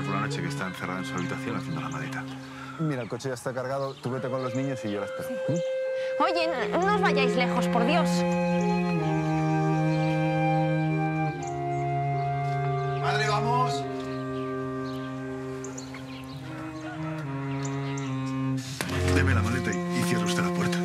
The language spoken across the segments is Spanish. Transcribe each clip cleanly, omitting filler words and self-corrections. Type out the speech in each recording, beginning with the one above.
por la noche que está encerrada en su habitación haciendo la maleta. Mira, el coche ya está cargado. Tú vete con los niños y yo la espero. Sí. Oye, no os vayáis lejos, por Dios. ¡Madre, vamos! Deme la maleta y cierre usted la puerta.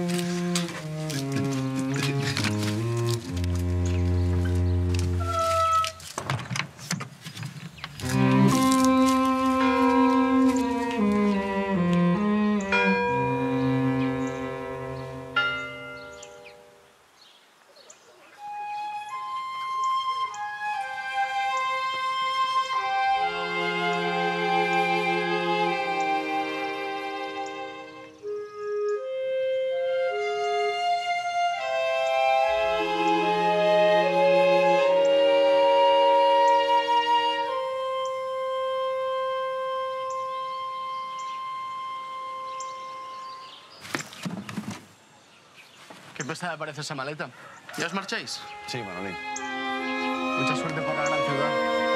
Qué pesada parece esa maleta. ¿Ya os marcháis? Sí, Manolín. Mucha suerte por la gran ciudad.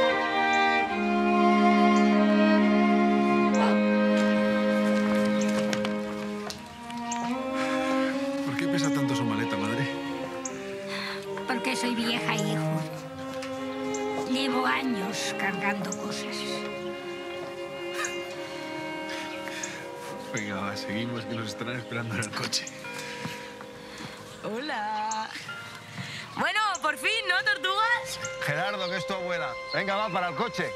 ¿Por qué pesa tanto su maleta, madre? Porque soy vieja, hijo. Llevo años cargando cosas. Venga, va, seguimos, que nos estarán esperando en el coche. Hola. Bueno, por fin, ¿no, tortugas? Gerardo, que es tu abuela. Venga, va, para el coche.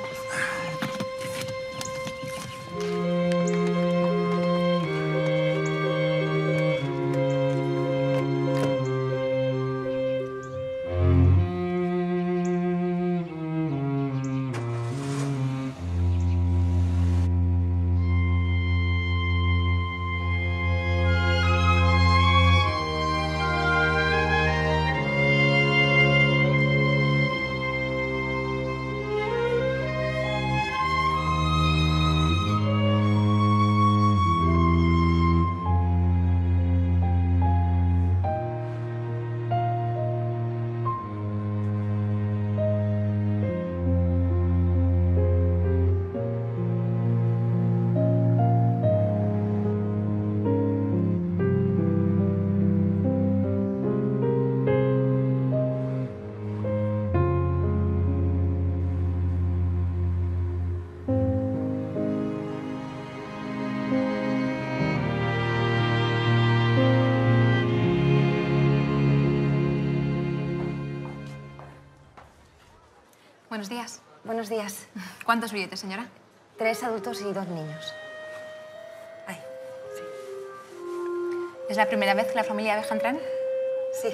Buenos días. Buenos días. ¿Cuántos billetes, señora? 3 adultos y 2 niños. Ay, sí. ¿Es la primera vez que la familia viaja en tren? Sí.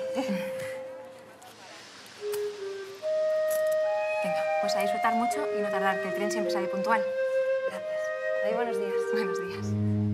Venga, pues a disfrutar mucho y no tardar, que el tren siempre sale puntual. Gracias. Muy buenos días. Buenos días.